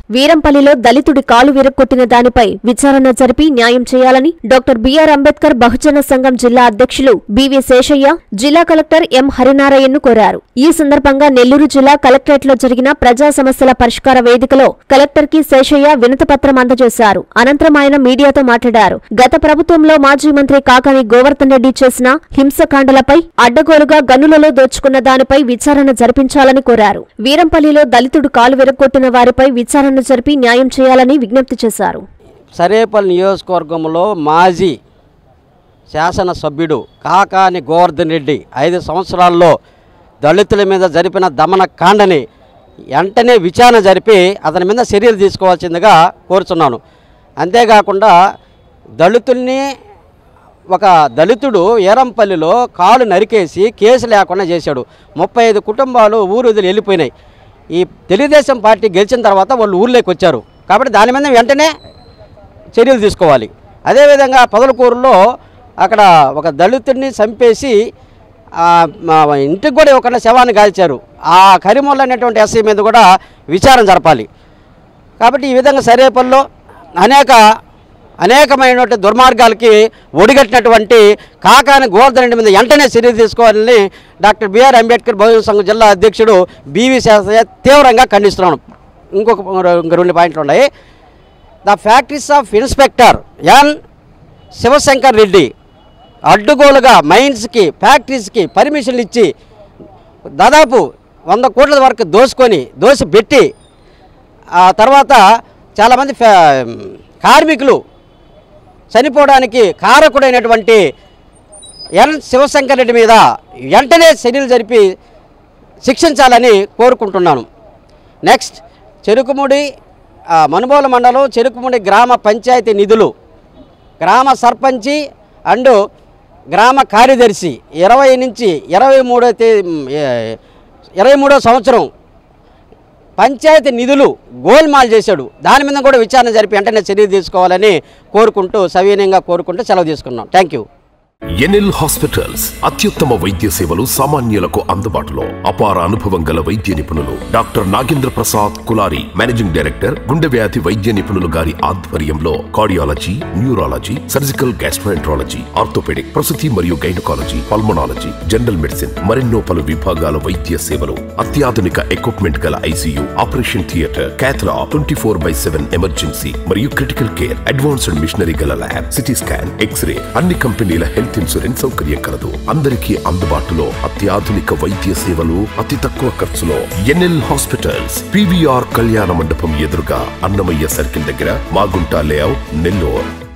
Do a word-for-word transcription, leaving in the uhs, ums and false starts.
వీరంపల్లిలో దళితుడి కాలు విరగ్గొట్టిన దానిపై విచారణ జరిపి న్యాయం చేయాలని డాక్టర్ బిఆర్ అంబేద్కర్ బహుజన సంఘం జిల్లా అధ్యక్షులు బివి శేషయ్య జిల్లా కలెక్టర్ ఎం హరినారాయణను కోరారు. ఈ సందర్భంగా నెల్లూరు జిల్లా కలెక్టరేట్లో జరిగిన ప్రజా సమస్యల పరిష్కార వేదికలో కలెక్టర్ కి శేషయ్య వినతిపత్రం అందజేశారు. అనంతరం ఆయన మీడియాతో మాట్లాడారు. గత ప్రభుత్వంలో మాజీ మంత్రి కాకాని గోవర్ధన్ రెడ్డి చేసిన హింసకాండలపై అడ్డగోలుగా గనులలో దోచుకున్న దానిపై విచారణ జరిపించాలని కోరారు. వీరంపల్లిలో దళితుడు కాలు విరగ్గొట్టిన వారిపై విచారణ జరిపి న్యాయం చేయాలని విజ్ఞప్తి చేశారు. సరేపల్లి నియోజకవర్గంలో మాజీ శాసనసభ్యుడు కాకాని గోవర్ధన్ రెడ్డి ఐదు సంవత్సరాల్లో దళితుల మీద జరిపిన దమన కాండని వెంటనే విచారణ జరిపి అతని మీద చర్యలు తీసుకోవాల్సిందిగా కోరుచున్నాను. అంతేకాకుండా దళితుల్ని ఒక దళితుడు ఏరంపల్లిలో కాలు నరికేసి కేసు లేకుండా చేశాడు. ముప్పై ఐదు కుటుంబాలు ఊరు వదిలి వెళ్ళిపోయినాయి. ఈ తెలుగుదేశం పార్టీ గెలిచిన తర్వాత వాళ్ళు ఊర్లోకి వచ్చారు కాబట్టి దాని మీద వెంటనే చర్యలు తీసుకోవాలి. అదేవిధంగా పొదలకూరులో అక్కడ ఒక దళితుడిని చంపేసి ఇంటికి కూడా ఒక శవాన్ని కాల్చారు. ఆ కరిమొల్ల అనేటువంటి ఎస్ఐ మీద కూడా విచారణ జరపాలి. కాబట్టి ఈ విధంగా సరేపల్లిలో అనేక అనేకమైనటువంటి దుర్మార్గాలకి ఒడిగట్టినటువంటి కాకాని గోవర్ధన్ రెడ్డి మీద వెంటనే చర్యలు తీసుకోవాలని డాక్టర్ బిఆర్ అంబేద్కర్ బహుజన సంఘం జిల్లా అధ్యక్షుడు బివి శేషయ్య తీవ్రంగా ఖండిస్తున్నాను. ఇంకొక ఇంక రెండు పాయింట్లు ఉన్నాయి. The factories of inspector N Shivashankar Reddy అడ్డుగోలుగా మైన్స్కి ఫ్యాక్టరీస్కి పర్మిషన్లు ఇచ్చి దాదాపు వంద కోట్ల వరకు దోసుకొని దోసి పెట్టి ఆ తర్వాత చాలామంది కార్మికులు చనిపోవడానికి కారకుడైనటువంటి ఎన్ శివశంకర్ రెడ్డి మీద వెంటనే చర్యలు జరిపి శిక్షించాలని కోరుకుంటున్నాను. నెక్స్ట్ చెరుకుముడి మనుబోలు మండలం చెరుకుముడి గ్రామ పంచాయతీ నిధులు గ్రామ సర్పంచి అండ్ గ్రామ కార్యదర్శి ఇరవై నుంచి ఇరవై మూడో తే ఇరవై మూడో సంవత్సరం పంచాయతీ నిధులు గోల్మాల్ చేశాడు. దాని మీద కూడా విచారణ జరిపి వెంటనే చర్యలు తీసుకోవాలని కోరుకుంటూ సవినయంగా కోరుకుంటూ సెలవు తీసుకున్నాం. Thank you. ఎన్ఎల్ హాస్పిటల్స్ అత్యుత్తమ వైద్య సేవలు సామాన్యులకు అందుబాటులో. అపార అనుభవం గల వైద్య నిపుణులు doctor Nagendra Prasad Kulari managing director, గుండె వ్యాధి వైద్య నిపుణులు గారి ఆధ్వర్యంలో cardiology, neurology, surgical gastroenterology, orthopaedic, ప్రసూతి మరియు గైనకాలజీ, పల్మనాలజీ, జనరల్ మెడిసిన్ మరెన్నో పలు విభాగాల వైద్య సేవలు. అత్యాధునిక ఎక్విప్మెంట్ గల ICU, operation theatre, cath lab, twenty four by seven emergency మరియు క్రిటికల్ కేర్, అడ్వాన్స్డ్ మిషనరీ గల ల్యాబ్, సిటీ స్కాన్, ఎక్స్రే, అన్ని కంపెనీల హెల్త్ ఇన్సూరెన్స్ సౌకర్యం కలదు. అందరికీ అందుబాటులో అత్యాధునిక వైద్య సేవలు అతి తక్కువ ఖర్చులో. ఎన్ఎల్ హాస్పిటల్స్ పీవీఆర్ కళ్యాణ మండపం ఎదురుగా అన్నమయ్య సర్కిల్ దగ్గర, మాగుంట లేఅవుట్, నెల్లూరు.